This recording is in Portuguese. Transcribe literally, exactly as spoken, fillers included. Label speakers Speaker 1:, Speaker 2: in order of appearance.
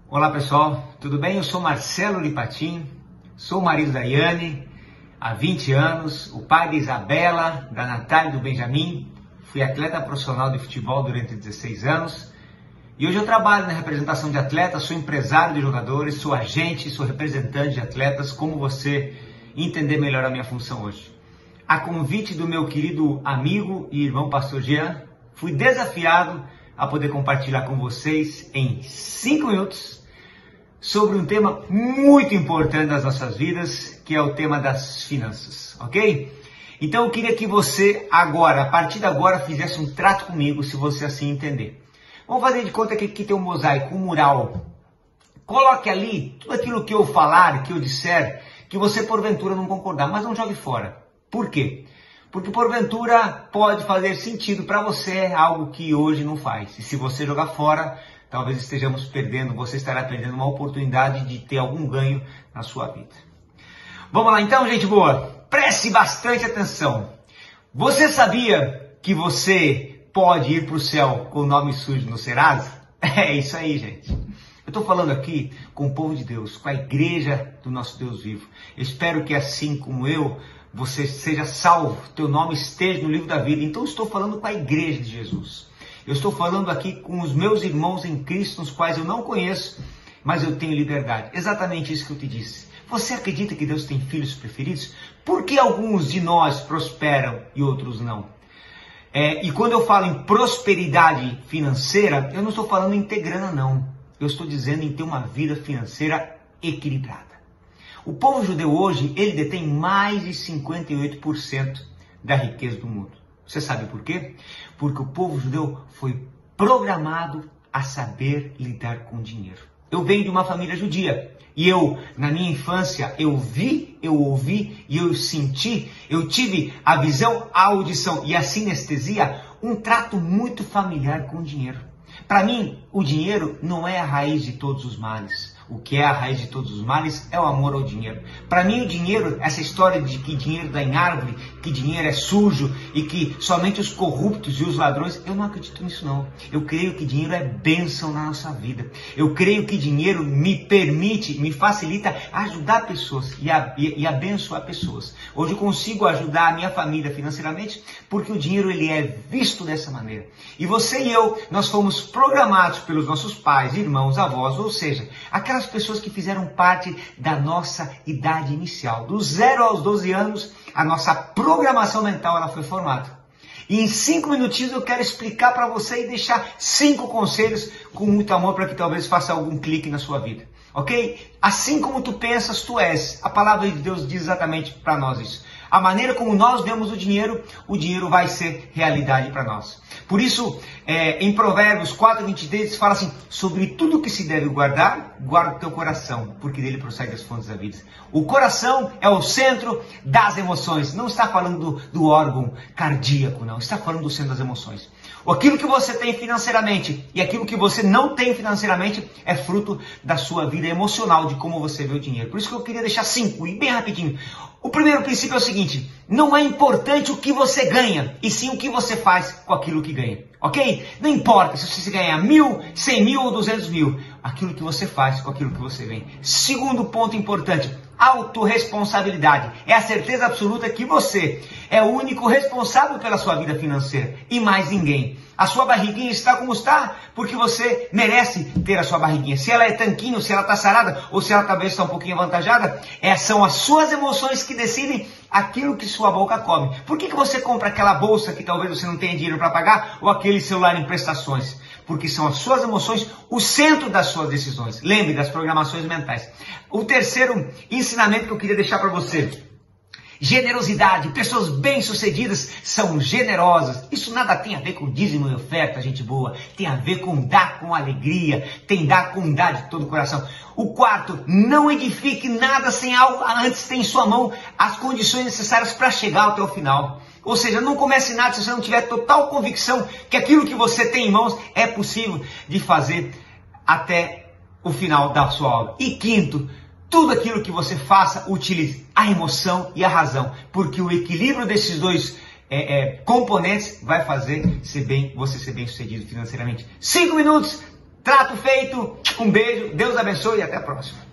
Speaker 1: Olá pessoal, tudo bem? Eu sou Marcelo Lipatin, sou o marido da Yane há vinte anos, o pai da Isabela, da Natália e do Benjamin. Fui atleta profissional de futebol durante dezesseis anos e hoje eu trabalho na representação de atletas, sou empresário de jogadores, sou agente, sou representante de atletas, como você entender melhor a minha função hoje. A convite do meu querido amigo e irmão pastor Jean, fui desafiado a poder compartilhar com vocês em cinco minutos sobre um tema muito importante das nossas vidas, que é o tema das finanças, ok? Então eu queria que você agora, a partir de agora, fizesse um trato comigo, se você assim entender. Vamos fazer de conta que aqui tem um mosaico, um mural. Coloque ali tudo aquilo que eu falar, que eu disser, que você porventura não concordar, mas não jogue fora. Por quê? Porque porventura pode fazer sentido para você algo que hoje não faz. E se você jogar fora, talvez estejamos perdendo, você estará perdendo uma oportunidade de ter algum ganho na sua vida. Vamos lá então, gente boa. Preste bastante atenção. Você sabia que você pode ir para o céu com o nome sujo no Serasa? É isso aí, gente. Eu estou falando aqui com o povo de Deus, com a igreja do nosso Deus vivo. Eu espero que assim como eu, você seja salvo, teu nome esteja no livro da vida. Então eu estou falando com a igreja de Jesus. Eu estou falando aqui com os meus irmãos em Cristo, nos quais eu não conheço, mas eu tenho liberdade. Exatamente isso que eu te disse. Você acredita que Deus tem filhos preferidos? Por que alguns de nós prosperam e outros não? É, e quando eu falo em prosperidade financeira, eu não estou falando em ter grana, não. Eu estou dizendo em ter uma vida financeira equilibrada. O povo judeu hoje, ele detém mais de cinquenta e oito por cento da riqueza do mundo. Você sabe por quê? Porque o povo judeu foi programado a saber lidar com dinheiro. Eu venho de uma família judia e eu, na minha infância, eu vi, eu ouvi e eu senti, eu tive a visão, a audição e a sinestesia, um trato muito familiar com o dinheiro. Para mim, o dinheiro não é a raiz de todos os males. O que é a raiz de todos os males é o amor ao dinheiro. Para mim, o dinheiro, essa história de que dinheiro dá em árvore, que dinheiro é sujo e que somente os corruptos e os ladrões, eu não acredito nisso não. Eu creio que dinheiro é bênção na nossa vida. Eu creio que dinheiro me permite, me facilita ajudar pessoas e, a, e, e abençoar pessoas. Hoje eu consigo ajudar a minha família financeiramente porque o dinheiro ele é visto dessa maneira. E você e eu, nós fomos programados pelos nossos pais, irmãos, avós, ou seja, aquelas pessoas que fizeram parte da nossa idade inicial. Do zero aos doze anos, a nossa programação mental ela foi formada. E em cinco minutinhos eu quero explicar para você e deixar cinco conselhos com muito amor para que talvez faça algum clique na sua vida. Ok? Assim como tu pensas, tu és. A palavra de Deus diz exatamente para nós isso. A maneira como nós vemos o dinheiro, o dinheiro vai ser realidade para nós. Por isso, é, em Provérbios quatro, vinte e três, fala assim, sobre tudo que se deve guardar, guarda o teu coração, porque dele prossegue as fontes da vida. O coração é o centro das emoções. Não está falando do, do órgão cardíaco, não. Está falando do centro das emoções. Aquilo que você tem financeiramente e aquilo que você não tem financeiramente é fruto da sua vida emocional, de como você vê o dinheiro. Por isso que eu queria deixar cinco, e bem rapidinho. O primeiro princípio é o seguinte, não é importante o que você ganha, e sim o que você faz com aquilo que ganha, ok? Não importa se você ganhar mil, cem mil ou duzentos mil, aquilo que você faz com aquilo que você ganha. Segundo ponto importante, autorresponsabilidade. É a certeza absoluta que você é o único responsável pela sua vida financeira e mais ninguém. A sua barriguinha está como está porque você merece ter a sua barriguinha. Se ela é tanquinho, se ela está sarada ou se ela talvez está um pouquinho avantajada, é, são as suas emoções que decidem aquilo que sua boca come. Por que, que você compra aquela bolsa que talvez você não tenha dinheiro para pagar ou aquele celular em prestações? Porque são as suas emoções o centro das suas decisões. Lembre das programações mentais. O terceiro ensinamento que eu queria deixar para você. Generosidade. Pessoas bem-sucedidas são generosas. Isso nada tem a ver com dízimo e oferta, gente boa. Tem a ver com dar com alegria. Tem dar com dar de todo o coração. O quarto, não edifique nada sem algo antes ter em sua mão as condições necessárias para chegar até o final. Ou seja, não comece nada se você não tiver total convicção que aquilo que você tem em mãos é possível de fazer até o final da sua obra. E quinto, tudo aquilo que você faça, utilize a emoção e a razão, porque o equilíbrio desses dois é, é, componentes vai fazer ser bem, você ser bem sucedido financeiramente. Cinco minutos, trato feito. Um beijo, Deus abençoe e até a próxima.